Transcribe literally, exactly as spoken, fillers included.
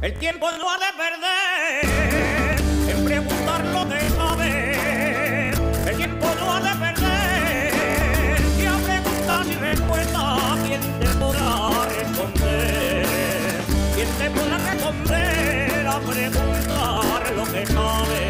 El tiempo no ha de perder en preguntar lo que sabe. El tiempo no ha de perder y a preguntar y respuesta. ¿Quién te podrá responder? ¿Quién te podrá responder a preguntar lo que sabe?